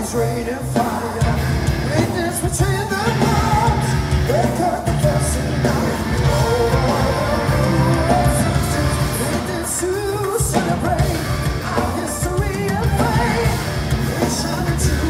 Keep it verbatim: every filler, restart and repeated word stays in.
is raining fire. Witness between the bombs. They cut the first and night. Witness to celebrate our history and fame. We shine into